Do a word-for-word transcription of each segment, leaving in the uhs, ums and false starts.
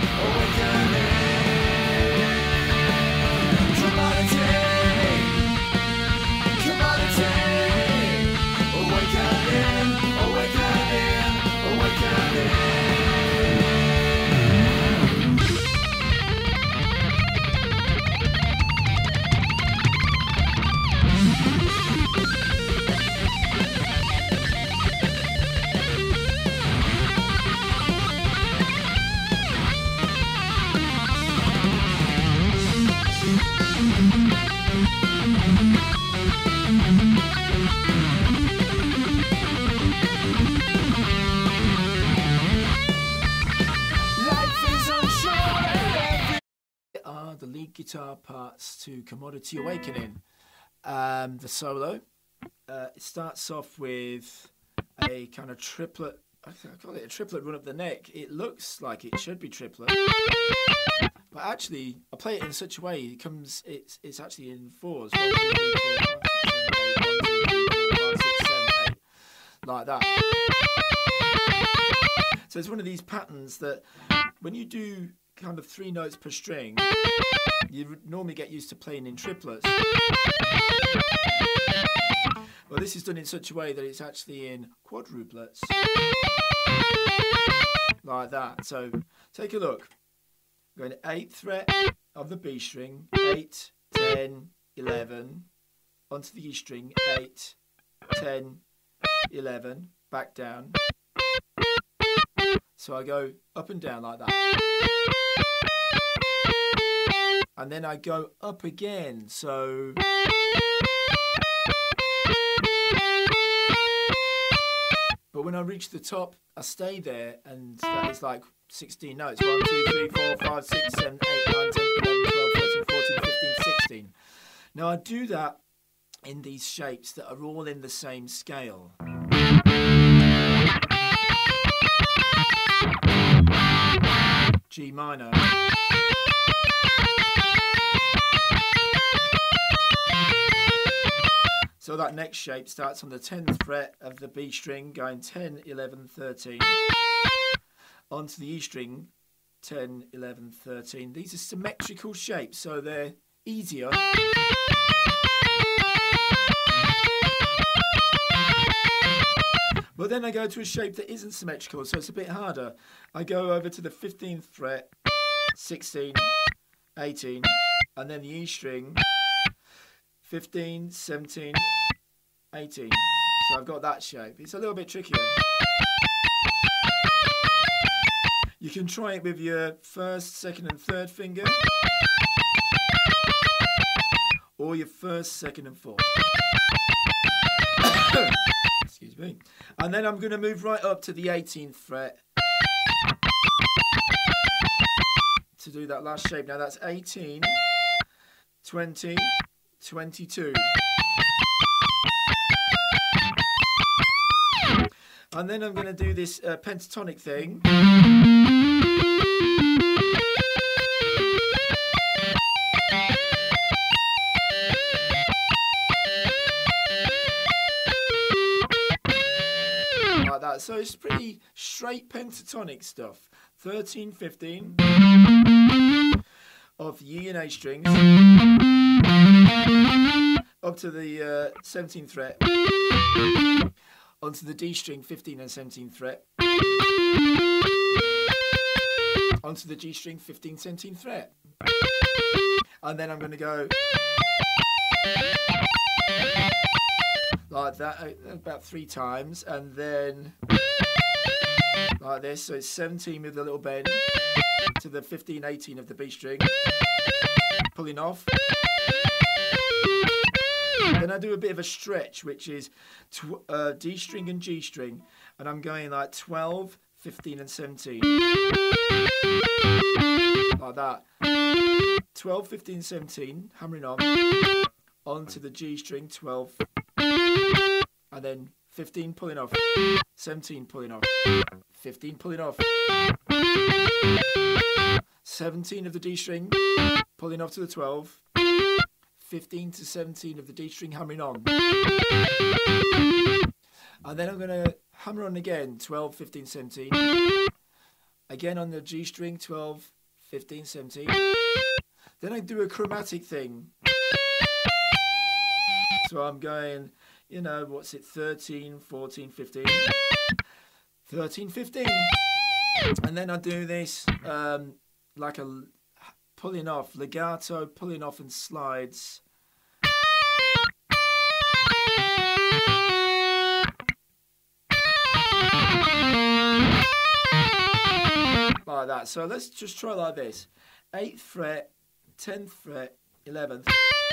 The lead guitar parts to Commodity Awakening. Um, the solo, uh, it starts off with a kind of triplet, I call it a triplet run up the neck. It looks like it should be triplet, but actually I play it in such a way, it comes, it's, it's actually in fours, one, two, three, four, five, six, seven, eight, one, two, three, four, five, six, seven, eight, like that. So it's one of these patterns that when you do kind of three notes per string, you normally get used to playing in triplets. Well, this is done in such a way that it's actually in quadruplets. Like that. So take a look. I'm going to eighth fret of the B string, eight, ten, eleven, onto the E string, eight, ten, eleven, back down. So I go up and down like that. And then I go up again, so but when I reach the top, I stay there, and that is like sixteen notes. one, two, three, four, five, six, seven, eight, nine, ten, eleven, twelve, thirteen, fourteen, fifteen, sixteen. Now I do that in these shapes that are all in the same scale. G minor. So that next shape starts on the tenth fret of the B string, going ten, eleven, thirteen, onto the E string, ten, eleven, thirteen. These are symmetrical shapes, so they're easier. But then I go to a shape that isn't symmetrical, so it's a bit harder. I go over to the fifteenth fret, sixteen, eighteen, and then the E string, fifteen, seventeen, eighteen. So I've got that shape. It's a little bit trickier. You can try it with your first, second and third finger, or your first, second and fourth. Excuse me. And then I'm going to move right up to the eighteenth fret to do that last shape. Now that's eighteen, twenty, twenty-two. And then I'm going to do this uh, pentatonic thing. Like that. So it's pretty straight pentatonic stuff. thirteen, fifteen of the E and A strings up to the uh, seventeenth fret, onto the D string, fifteen and seventeenth fret, onto the G string, fifteen, seventeenth fret, and then I'm going to go like that about three times, and then like this. So it's seventeen with a little bend to the fifteen, eighteen of the B string, pulling off. Then I do a bit of a stretch, which is tw uh, D string and G string, and I'm going like twelve, fifteen and seventeen. Like that. twelve, fifteen, seventeen, hammering on, onto the G string, twelve, and then fifteen pulling off, seventeen pulling off, fifteen pulling off, seventeen of the D string, pulling off to the twelve, fifteen to seventeen of the D string, hammering on. And then I'm going to hammer on again, twelve, fifteen, seventeen, again on the G string, twelve, fifteen, seventeen. Then I do a chromatic thing. So I'm going, you know, what's it, thirteen, fourteen, fifteen, thirteen, fifteen. And then I do this um, like a pulling off, legato, pulling off and slides. Like that. So let's just try like this. eighth fret, tenth fret, eleventh.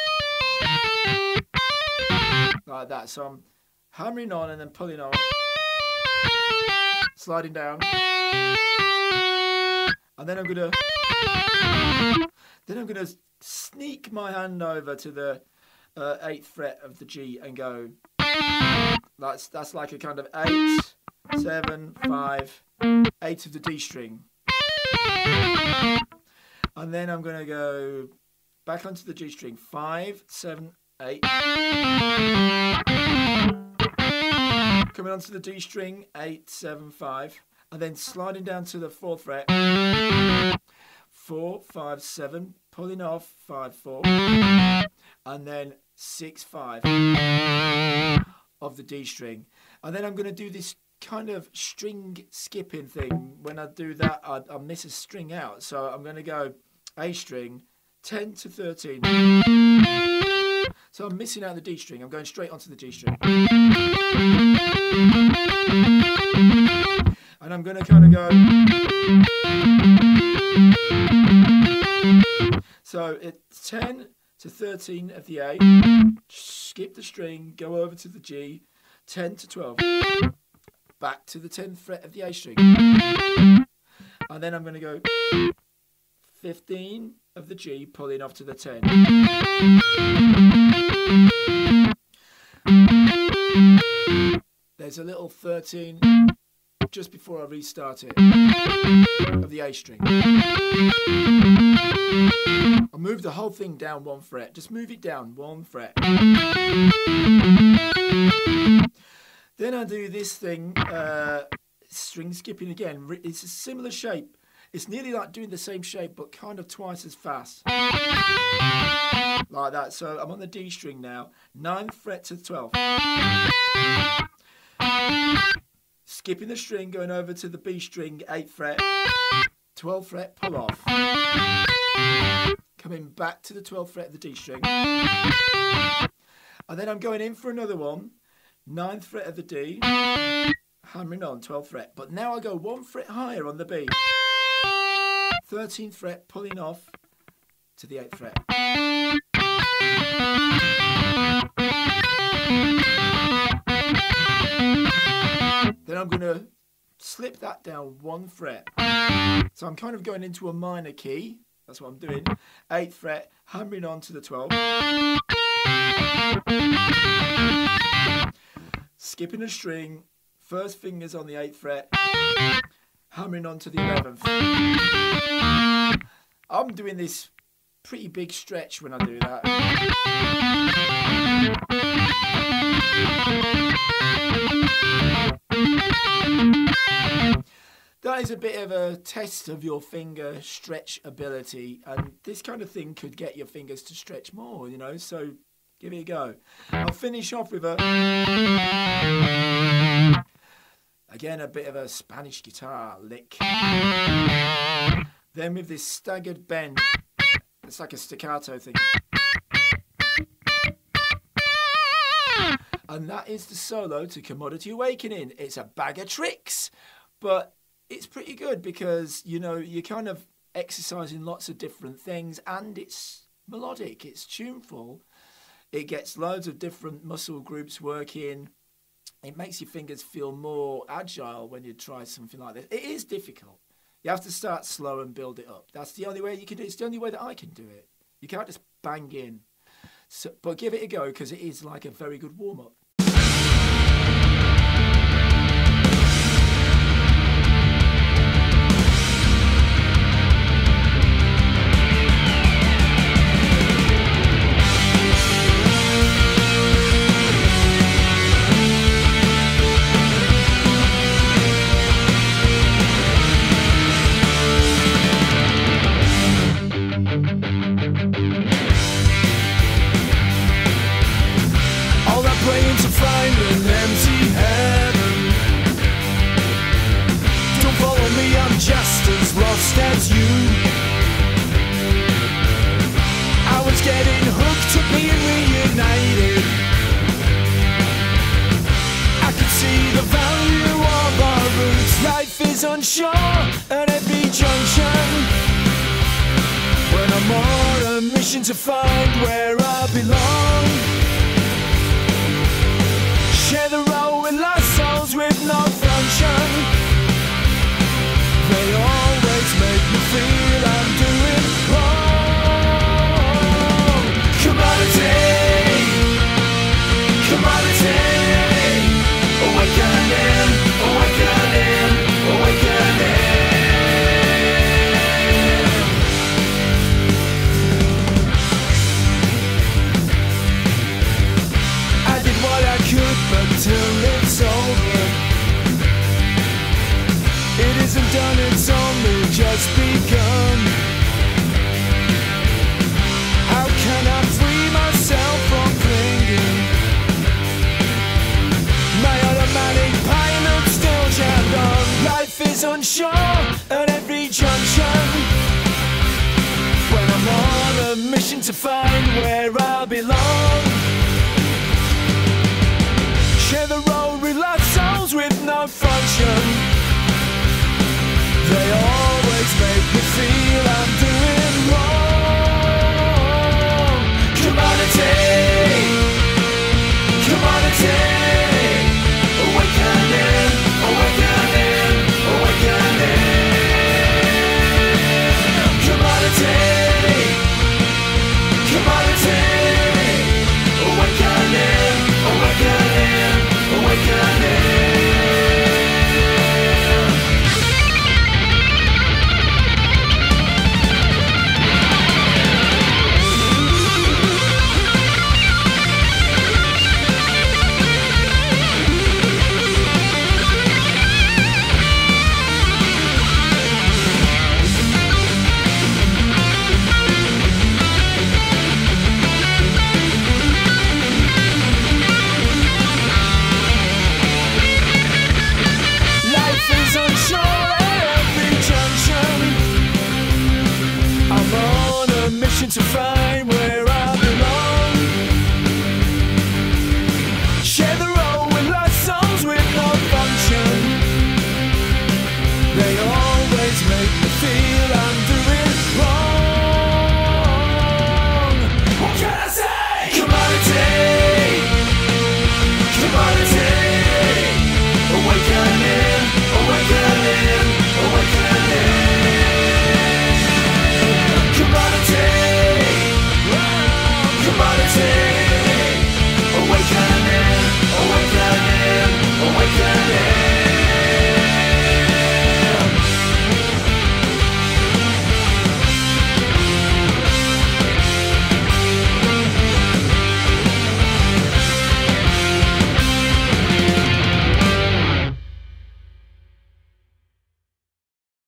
Like that. So I'm hammering on and then pulling on, sliding down, and then I'm gonna then I'm gonna sneak my hand over to the uh, eighth fret of the G and go. That's that's like a kind of eight, seven, five, eight of the D string. And then I'm going to go back onto the G string, five, seven, eight. Coming onto the D string, eight, seven, five. And then sliding down to the fourth fret, four, five, seven. Pulling off, five, four. And then six, five of the D string. And then I'm going to do this kind of string skipping thing. When I do that, I, I miss a string out. So I'm going to go A string, ten to thirteen. So I'm missing out the D string. I'm going straight onto the G string. And I'm going to kind of go. So it's ten to thirteen of the A. Skip the string, go over to the G. ten to twelve. Back to the tenth fret of the A string. And then I'm going to go fifteen of the G, pulling off to the ten. There's a little thirteen just before I restart it of the A string. I'll move the whole thing down one fret. Just move it down one fret. Then I do this thing, uh, string skipping again. It's a similar shape. It's nearly like doing the same shape, but kind of twice as fast. Like that. So I'm on the D string now. ninth fret to twelfth. Skipping the string, going over to the B string, eighth fret. twelfth fret, pull off. Coming back to the twelfth fret of the D string. And then I'm going in for another one. ninth fret of the D, hammering on, twelfth fret. But now I go one fret higher on the B. thirteenth fret, pulling off to the eighth fret. Then I'm going to slip that down one fret. So I'm kind of going into a minor key. That's what I'm doing. eighth fret, hammering on to the twelfth. Skipping a string, first finger's on the eighth fret, hammering on to the eleventh. I'm doing this pretty big stretch when I do that. That is a bit of a test of your finger stretch ability, and this kind of thing could get your fingers to stretch more, you know, so give it a go. I'll finish off with a, again, a bit of a Spanish guitar lick. Then with this staggered bend, it's like a staccato thing. And that is the solo to Commodity Awakening. It's a bag of tricks, but it's pretty good because, you know, you're kind of exercising lots of different things, and it's melodic, it's tuneful. It gets loads of different muscle groups working. It makes your fingers feel more agile when you try something like this. It is difficult. You have to start slow and build it up. That's the only way you can do it. It's the only way that I can do it. You can't just bang in. So, but give it a go because it is like a very good warm-up. mission to find where I belong. Share the road with lost souls with no function. They always make me feel I'm doing wrong. Commodity, commodity. Awakening, awakening, awakening. I did what I could, but till it's over, it isn't done, it's only just begun. How can I free myself from clinging? My automatic pilot still jammed on. Life is unsure at every junction. When I'm on a mission to find where I belong. Share the road with lost souls with no function. They always make me feel